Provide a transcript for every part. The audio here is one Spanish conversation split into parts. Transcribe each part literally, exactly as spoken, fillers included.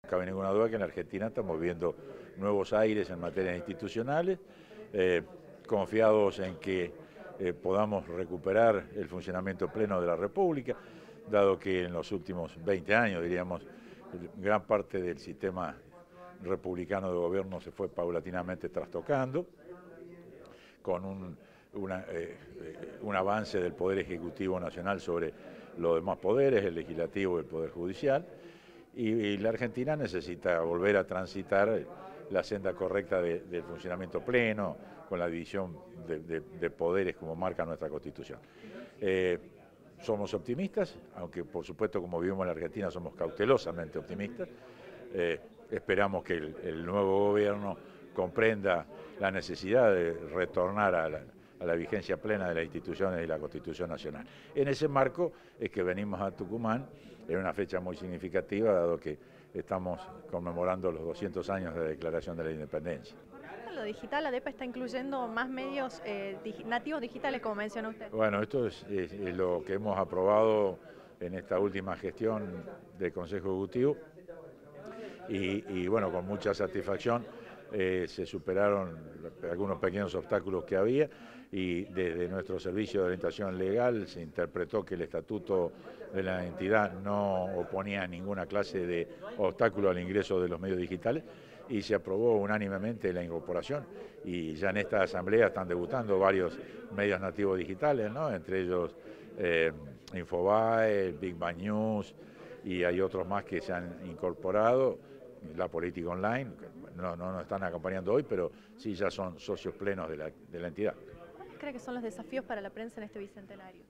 cabe ninguna duda que en la Argentina estamos viendo nuevos aires en materias institucionales, eh, confiados en que eh, podamos recuperar el funcionamiento pleno de la República, dado que en los últimos veinte años, diríamos, gran parte del sistema republicano de gobierno se fue paulatinamente trastocando, con un, una, eh, un avance del Poder Ejecutivo Nacional sobre los demás poderes, el Legislativo y el Poder Judicial, y, y la Argentina necesita volver a transitar la senda correcta de, del funcionamiento pleno, con la división de, de, de poderes como marca nuestra Constitución. Eh, somos optimistas, aunque por supuesto como vivimos en la Argentina somos cautelosamente optimistas. Eh, esperamos que el, el nuevo gobierno comprenda la necesidad de retornar a la, a la vigencia plena de las instituciones y la Constitución Nacional. En ese marco es que venimos a Tucumán en una fecha muy significativa, dado que estamos conmemorando los doscientos años de la Declaración de la Independencia. Con respecto a lo digital, la ADEPA está incluyendo más medios eh, dig nativos digitales, como mencionó usted. Bueno, esto es, es, es lo que hemos aprobado en esta última gestión del Consejo Ejecutivo y, y bueno, con mucha satisfacción. Eh, se superaron algunos pequeños obstáculos que había y desde nuestro servicio de orientación legal se interpretó que el estatuto de la entidad no oponía ninguna clase de obstáculo al ingreso de los medios digitales y se aprobó unánimemente la incorporación y ya en esta asamblea están debutando varios medios nativos digitales, ¿no? Entre ellos eh, Infobae, Big Bang News y hay otros más que se han incorporado, la política online. No, no nos están acompañando hoy, pero sí ya son socios plenos de la, de la entidad. ¿Cuáles cree que son los desafíos para la prensa en este bicentenario?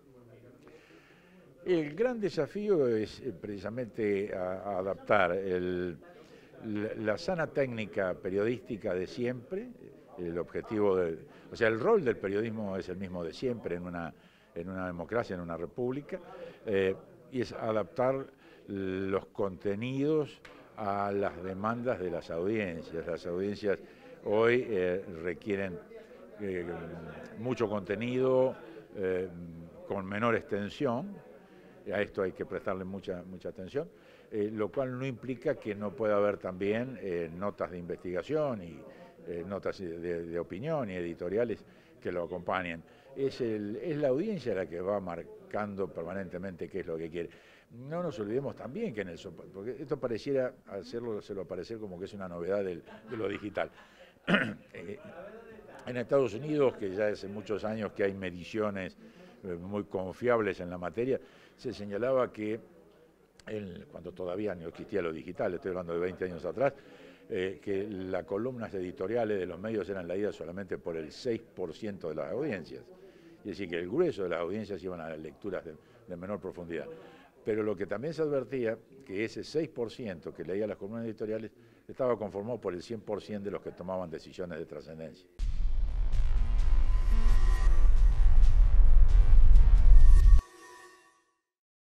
El gran desafío es precisamente a, a adaptar el, la, la sana técnica periodística de siempre, el objetivo de, o sea, el rol del periodismo es el mismo de siempre en una, en una democracia, en una república, eh, y es adaptar los contenidos a las demandas de las audiencias. Las audiencias hoy eh, requieren eh, mucho contenido eh, con menor extensión, a esto hay que prestarle mucha, mucha atención, eh, lo cual no implica que no pueda haber también eh, notas de investigación y eh, notas de, de opinión y editoriales que lo acompañen. Es, el, es la audiencia la que va marcando permanentemente qué es lo que quiere. No nos olvidemos también que en el porque esto pareciera hacerlo, se lo parecer como que es una novedad del, de lo digital. eh, en Estados Unidos, que ya hace muchos años que hay mediciones eh, muy confiables en la materia, se señalaba que el, cuando todavía no existía lo digital, estoy hablando de veinte años atrás, eh, que las columnas editoriales de los medios eran leídas solamente por el seis por ciento de las audiencias. Es decir, que el grueso de las audiencias iban a las lecturas de, de menor profundidad. Pero lo que también se advertía, que ese seis por ciento que leía las columnas editoriales estaba conformado por el cien por ciento de los que tomaban decisiones de trascendencia.